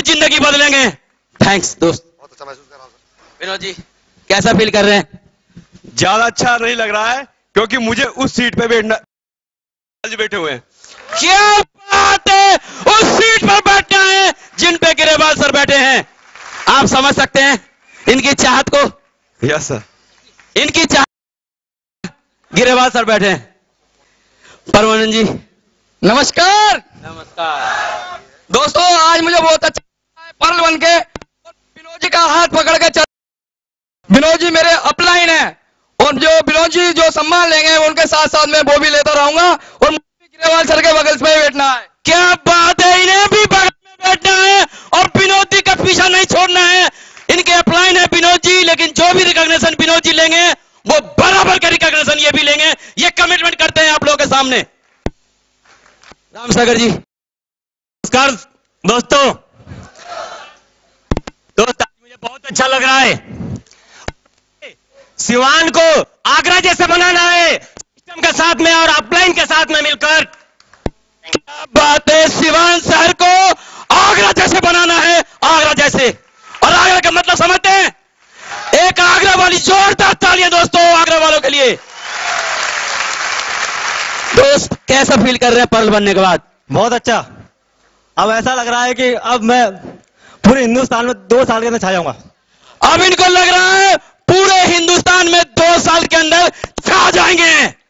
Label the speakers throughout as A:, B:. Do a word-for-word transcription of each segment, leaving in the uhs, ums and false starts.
A: जिंदगी बदलेंगे। थैंक्स दोस्त।
B: बहुत अच्छा महसूस कर रहा हूँ सर।
A: विनोद जी कैसा फील कर रहे हैं?
C: ज्यादा अच्छा नहीं लग रहा है क्योंकि मुझे उस सीट पे बैठना, बैठे हुए हैं।
A: क्या बात है, उस सीट पर बैठना है जिन पे गिरेवाल सर बैठे हैं। आप समझ सकते हैं इनकी चाहत को।
C: Yes sir.
A: इनकी चाहत, गिरेवाल सर बैठे हैं। परमानंद जी
D: नमस्कार।
A: नमस्कार
D: दोस्तों आज मुझे बहुत अच्छा लगा है पर्ल बन के विनोद जी का हाथ पकड़ के चल। विनोद जी मेरे अपलाइन है और जो विनोद जी जो सम्मान लेंगे उनके साथ साथ मैं वो भी लेता रहूंगा और मुझे गिरेवाल सर के बगल में बैठना है।
A: क्या बात है, इन्हें भी बगल में बैठना है और विनोद जी का पीछा नहीं छोड़ना है। इनके अपलाइन है विनोद जी, लेकिन जो भी रिकॉग्निशन विनोद जी लेंगे वो बराबर का रिकॉग्निशन ये भी लेंगे। ये कमिटमेंट करते हैं आप लोगों के सामने। राम सागर जी
C: नमस्कार दोस्तों। दोस्त आज मुझे बहुत अच्छा लग रहा है। सिवान को आगरा जैसे बनाना है सिस्टम के साथ में और अपलाइन के साथ में मिलकर।
A: क्या बात है, सिवान शहर को आगरा जैसे बनाना है, आगरा जैसे। और आगरा का मतलब समझते हैं? एक आगरा वाली जोरदार तालियां दोस्तों आगरा वालों के लिए। दोस्त कैसा फील कर रहे हैं पर्ल बनने के बाद?
E: बहुत अच्छा। अब ऐसा लग रहा है कि अब मैं पूरे हिंदुस्तान में दो साल के अंदर छा जाऊंगा।
A: अब इनको लग रहा है पूरे हिंदुस्तान में दो साल के अंदर छा जाएंगे।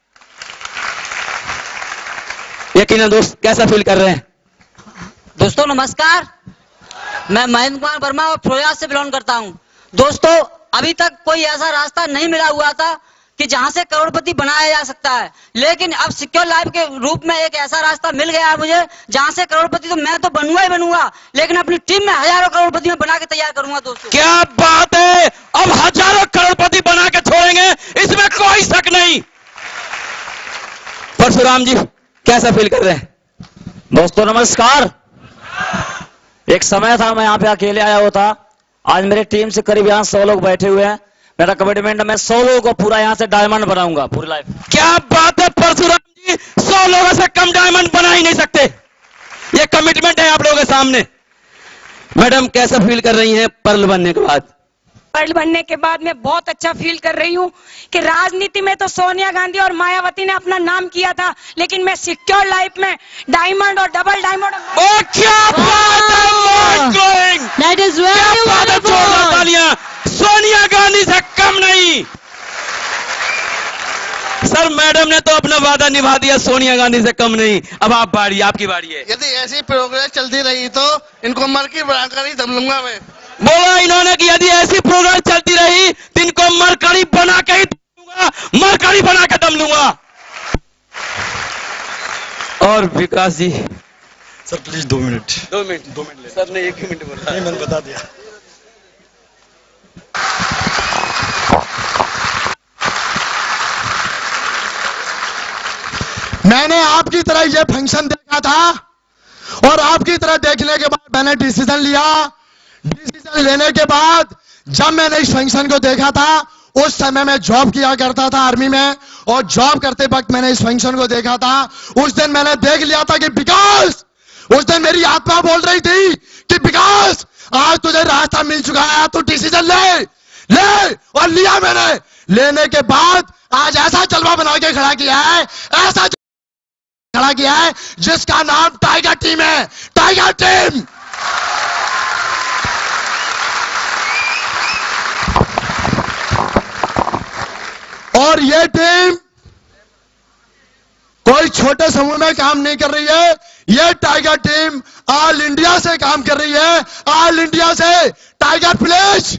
A: यकीनन दोस्त कैसा फील कर रहे हैं?
F: दोस्तों नमस्कार, मैं महेंद्र कुमार वर्मा और प्रयास से बिलोंग करता हूं। दोस्तों अभी तक कोई ऐसा रास्ता नहीं मिला हुआ था कि जहां से करोड़पति बनाया जा सकता है, लेकिन अब सिक्योर लाइफ के रूप में एक ऐसा रास्ता मिल गया है मुझे जहां से करोड़पति तो मैं तो बनूंगा ही बनूंगा, लेकिन अपनी टीम में हजारों करोड़पति में बना के तैयार करूंगा। दोस्तों
A: क्या बात है, अब हजारों करोड़पति बना के छोड़ेंगे, इसमें कोई शक नहीं। परशुराम जी कैसा फील कर रहे हैं?
E: दोस्तों नमस्कार। एक समय था मैं यहाँ पे अकेले आया हुआ था, आज मेरी टीम से करीब यहाँ सौ लोग बैठे हुए हैं। मेरा कमिटमेंट है मैं सौ लोगों को पूरा यहाँ से डायमंड बनाऊंगा पूरी लाइफ।
A: क्या बात है परशुराम जी, सौ लोगों से कम डायमंड बना ही नहीं सकते। ये कमिटमेंट है आप लोगों के सामने। मैडम कैसा फील कर रही हैं पर्ल बनने के बाद?
G: पर्ल बनने के बाद मैं बहुत अच्छा फील कर रही हूँ कि राजनीति में तो सोनिया गांधी और मायावती ने अपना नाम किया था, लेकिन मैं सिक्योर लाइफ में डायमंड और डबल डायमंड।
A: ओ क्या बात है,
F: दैट इज वेरी वंडरफुल।
A: तालियां सोनिया गांधी से कम नहीं। सर मैडम ने तो अपना वादा निभा दिया, सोनिया गांधी से कम नहीं। अब आप बारी, आपकी बारी है।
D: यदि ऐसी प्रोग्रेस चलती रही तो इनको मर की बनाकर ही दम लूंगा मैं।
A: बोला इन्होंने कि यदि ऐसी प्रोग्राम चलती रही तो इनको मरकरी बना के ही दम लूंगा, मरकरी बना के दम लूंगा। और विकास जी
E: सर प्लीज दो मिनट।
A: दो मिनट दो मिनट सर ने एक ही मिनट बोला।
E: नहीं मैंने बता दिया।
H: मैंने आपकी तरह ये फंक्शन देखा था और आपकी तरह देखने के बाद मैंने डिसीजन लिया। डिसीजन लेने के बाद जब मैंने इस फंक्शन को देखा था उस समय मैं जॉब किया करता था आर्मी में, और जॉब करते वक्त मैंने इस फंक्शन को देखा था। उस दिन मैंने देख लिया था कि विकास, उस दिन मेरी आत्मा बोल रही थी कि विकास आज तुझे रास्ता मिल चुका है, तू डिसीजन ले ले और लिया मैंने। लेने के बाद आज ऐसा जलवा बना के खड़ा किया है, ऐसा खड़ा किया है जिसका नाम टाइगर टीम है। टाइगर टीम और ये टीम कोई छोटे समूह में काम नहीं कर रही है। ये टाइगर टीम ऑल इंडिया से काम कर रही है। ऑल इंडिया से टाइगर प्लेज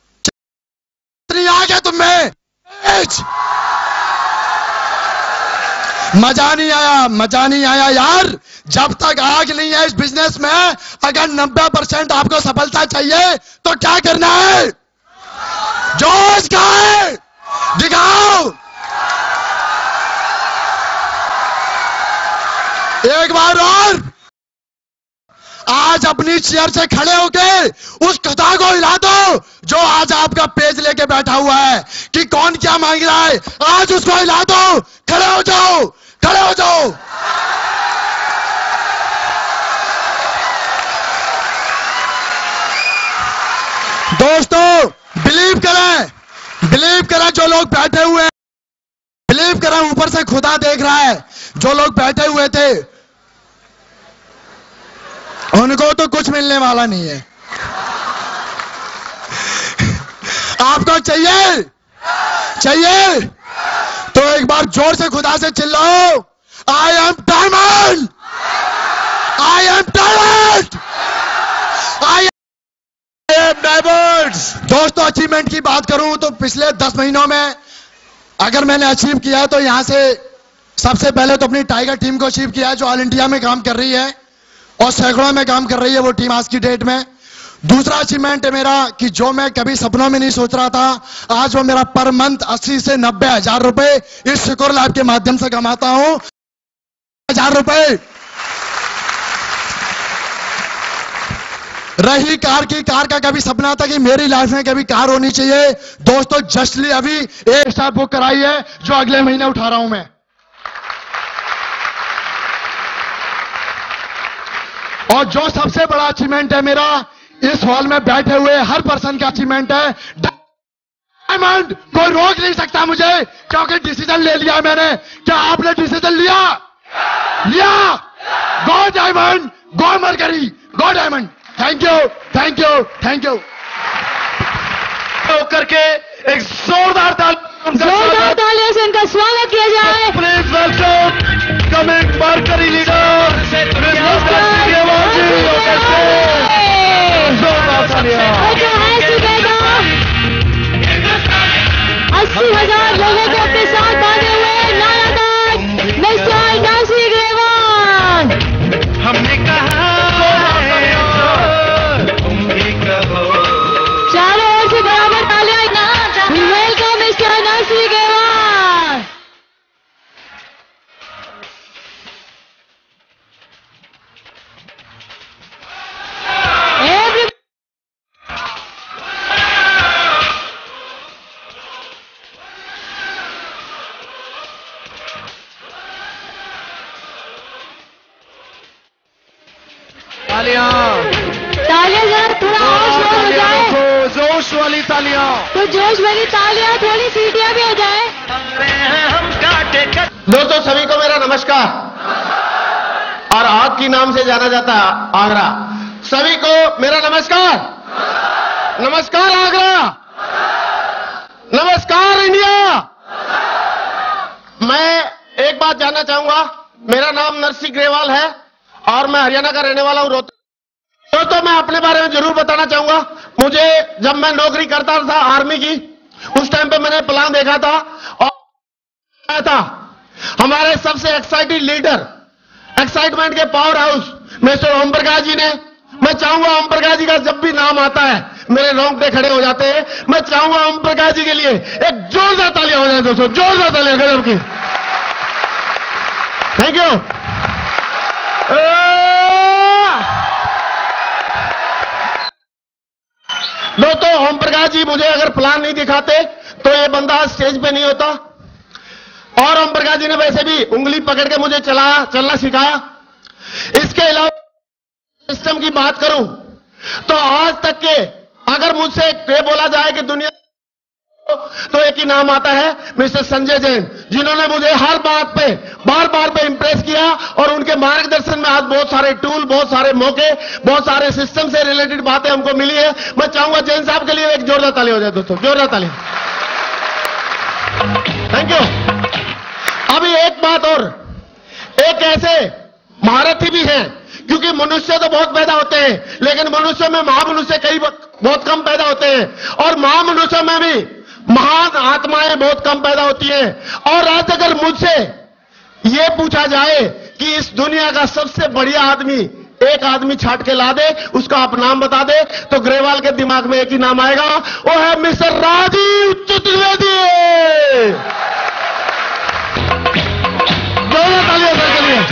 H: आ गया तुम में। मजा नहीं आया, मजा नहीं आया यार। जब तक आग नहीं है इस बिजनेस में, अगर नब्बे परसेंट आपको सफलता चाहिए तो क्या करना है? जोश का है, दिखाओ। एक बार और आज अपनी चेयर से खड़े होके उस कथा को हिला दो जो आज आपका पेज लेके बैठा हुआ है कि कौन क्या मांग रहा है। आज उसको हिला दो, खड़े हो जाओ, खड़े हो जाओ। दोस्तों बिलीव करें, बिलीव करें, जो लोग बैठे हुए हैं, बिलीव करें, ऊपर से खुदा देख रहा है। जो लोग बैठे हुए थे उनको तो कुछ मिलने वाला नहीं है। आपको चाहिए चाहिए तो एक बार जोर से खुदा से चिल्लाओ, I am diamond, I am diamond, I am diamond. दोस्तों अचीवमेंट की बात करूं तो पिछले दस महीनों में अगर मैंने अचीव किया है तो यहां से सबसे पहले तो अपनी टाइगर टीम को अचीव किया है, जो ऑल इंडिया में काम कर रही है और सैकड़ों में काम कर रही है वो टीम आज की डेट में। दूसरा अचीवमेंट है मेरा कि जो मैं कभी सपनों में नहीं सोच रहा था, आज वो मेरा पर मंथ अस्सी से नब्बे हजार रुपए इस शुक्र लाभ के माध्यम से कमाता हूं। हजार रुपए। रही कार की, कार का कभी सपना था कि मेरी लाइफ में कभी कार होनी चाहिए। दोस्तों जस्टली अभी एक स्टार बुक कराई है जो अगले महीने उठा रहा हूं मैं। और जो सबसे बड़ा अचीवमेंट है मेरा, इस हॉल में बैठे हुए हर पर्सन का अचीवमेंट है डायमंड। कोई रोक नहीं सकता मुझे, क्योंकि डिसीजन ले लिया मैंने। क्या आपने डिसीजन लिया? लिया। Go diamond, go mercury, go diamond. Thank you, thank you, thank you.
C: करके एक जोरदार ताली,
B: जोरदार तालियों से इनका स्वागत किया जाए।
C: Please welcome coming mercury leader
B: अस्सी हजार लोगों को अपने साथ बांधे हुए नाराबाद मिस्टर नासिर ग्रेवाल।
C: हमने कहा
B: चारों ओर से बराबर तालियां। Welcome mister Nasir Grewal.
C: तालियां,
B: तालियां जरा थोड़ा और शोर हो जाए
C: जोश वाली तालियां।
B: तो जोश वाली तालियां, थोड़ी सीटियां भी हो जाए।
I: दोस्तों सभी को मेरा नमस्कार। और आग की नाम से जाना जाता है आगरा। सभी को मेरा नमस्कार। नमस्कार आगरा, नमस्कार इंडिया। मैं एक बात जानना चाहूंगा, मेरा नाम नरसिंह ग्रेवाल है और मैं हरियाणा का रहने वाला हूं, रोहतक। दोस्तों मैं अपने बारे में जरूर बताना चाहूंगा। मुझे जब मैं नौकरी करता था आर्मी की, उस टाइम पे मैंने प्लान देखा था और था हमारे सबसे एक्साइटेड लीडर, एक्साइटमेंट के power house mister Om Prakash ji ने। मैं चाहूंगा ओम प्रकाश जी का जब भी नाम आता है मेरे रोंगटे खड़े हो जाते हैं। मैं चाहूंगा ओम प्रकाश जी के लिए एक जोरदार तालियां हो जाए दोस्तों, जोरदार तालियां गजब की। Thank you. दोस्तों ओम प्रकाश जी मुझे अगर प्लान नहीं दिखाते तो ये बंदा स्टेज पे नहीं होता। और ओम प्रकाश जी ने वैसे भी उंगली पकड़ के मुझे चलाया, चलना सिखाया। इसके अलावा सिस्टम की बात करूं तो आज तक के अगर मुझसे ये बोला जाए कि दुनिया तो एक ही नाम आता है मिस्टर संजय जैन, जिन्होंने मुझे हर बात पे बार बार पे इंप्रेस किया। और उनके मार्गदर्शन में आज बहुत सारे टूल, बहुत सारे मौके, बहुत सारे सिस्टम से रिलेटेड बातें हमको मिली है। मैं चाहूंगा जैन साहब के लिए एक जोरदार ताली हो जाए दोस्तों, जोरदार ताली। Thank you. अभी एक बात और, एक ऐसे महारथी भी हैं, क्योंकि मनुष्य तो बहुत पैदा होते हैं लेकिन मनुष्य में महामनुष्य कई बहुत कम पैदा होते हैं। और महामनुष्य में भी महान आत्माएं बहुत कम पैदा होती हैं। और आज अगर मुझसे यह पूछा जाए कि इस दुनिया का सबसे बढ़िया आदमी एक आदमी छाट के ला दे, उसका आप नाम बता दे, तो ग्रेवाल के दिमाग में एक ही नाम आएगा, वो है मिस्टर राजीव चतुर्वेदी। जोरदार तालियां सर के लिए।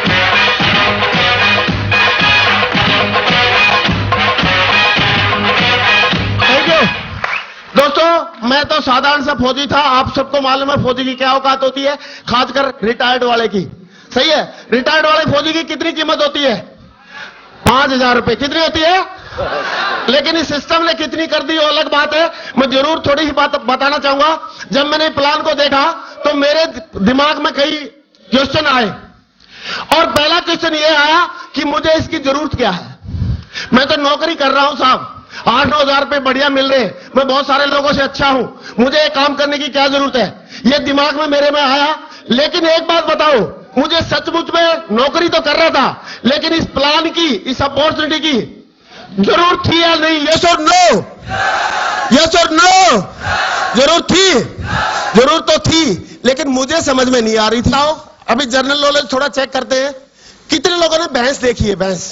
I: Thank you. दोस्तों मैं तो साधारण सा फौजी था, आप सबको मालूम है फौजी की क्या औकात होती है, खासकर रिटायर्ड वाले की। सही है, रिटायर्ड वाले फौजी की कितनी कीमत होती है? पांच हजार रुपए। कितनी होती है? लेकिन इस सिस्टम ने कितनी कर दी वो अलग बात है। मैं जरूर थोड़ी ही बात बताना चाहूंगा। जब मैंने प्लान को देखा तो मेरे दिमाग में कई क्वेश्चन आए और पहला क्वेश्चन ये आया कि मुझे इसकी जरूरत क्या है। मैं तो नौकरी कर रहा हूं साहब, आठ नौ हजार रुपए बढ़िया मिल रहे हैं, मैं बहुत सारे लोगों से अच्छा हूं, मुझे एक काम करने की क्या जरूरत है, ये दिमाग में मेरे में आया। लेकिन एक बात बताओ, मुझे सचमुच में नौकरी तो कर रहा था, लेकिन इस प्लान की, इस अपॉर्चुनिटी की जरूरत थी या नहीं? यस और नो? यस और नो? जरूरत थी? जरूरत तो थी, लेकिन मुझे समझ में नहीं आ रही थी। आओ अभी जनरल नॉलेज थोड़ा चेक करते हैं। कितने लोगों ने भैंस देखी है? भैंस,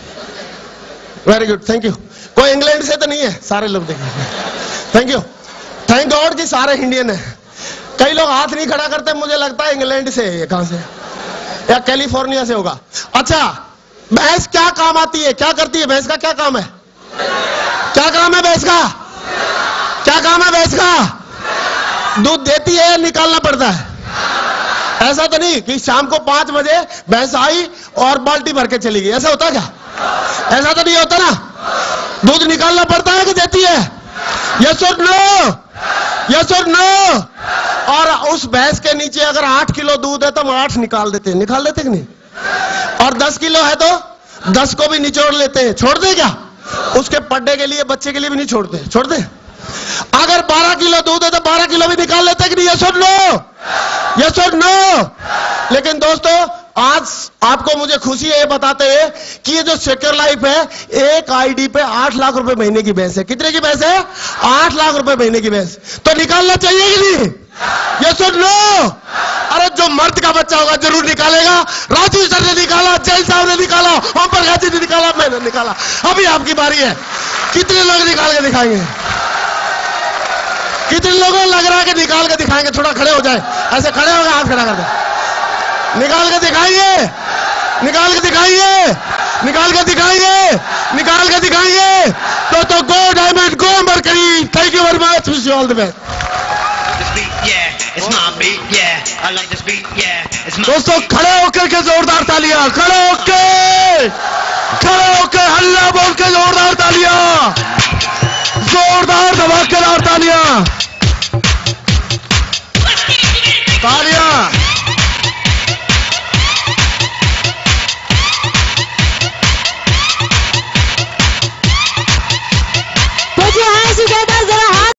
I: वेरी गुड, थैंक यू। कोई इंग्लैंड से तो नहीं है? सारे लोग देखे, थैंक यू, थैंक गॉड कि सारे इंडियन है। कई लोग हाथ नहीं खड़ा करते, मुझे लगता है इंग्लैंड से है, कहां से, या कैलिफोर्निया से होगा। अच्छा, भैंस क्या काम आती है, क्या करती है? भैंस का क्या काम है? क्या काम है भैंस का? क्या काम है भैंस का? दूध देती है, निकालना पड़ता है। ऐसा तो नहीं कि शाम को पांच बजे भैंस आई और बाल्टी भर के चली गई, ऐसा होता क्या? ऐसा तो नहीं होता ना। दूध निकालना पड़ता है कि देती है? यस और नो? यस और नो? और उस भैंस के नीचे अगर आठ किलो दूध है तो हम आठ निकाल देते हैं, निकाल देते कि नहीं? और दस किलो है तो दस को भी निचोड़ लेते हैं, छोड़ दे क्या? उसके पड्डे के लिए, बच्चे के लिए भी नहीं छोड़ते, छोड़ दे। अगर बारह किलो दूध है तो बारह किलो भी निकाल लेते हैं कि नहीं? यस और नो? यस और नो? लेकिन दोस्तों, आज आपको मुझे खुशी है ये बताते हैं कि ये जो सिक्योर लाइफ है, एक आईडी पे आठ लाख रुपए महीने की भैंस है। कितने की भैंस है? आठ लाख रुपए महीने की भैंस। तो निकालना चाहिए कि नहीं? यस और नो? अरे जो मर्द का बच्चा होगा जरूर निकालेगा। राजू सर ने निकाला, जय साहब ने निकाला, ओम प्रकाश जी ने निकाला, मैंने निकाला। अभी आपकी बारी है। कितने लोग निकाल के दिखाएंगे? कितने लोगों को लग रहा है कि निकाल के दिखाएंगे? थोड़ा खड़े हो जाए, ऐसे खड़े हो गए, हाथ खड़ा कर दे। निकाल के दिखाइए, निकाल के दिखाइए, निकाल के दिखाइए, निकाल के दिखाइए। तो तो go diamond, go mercury. Thank you very much, wish you all the best. दोस्तों खड़े होकर के जोरदार तालियां, खड़े होके, खड़े होके हल्ला बोल के जोरदार तालियां, जोरदार धमाकेदार तालियां।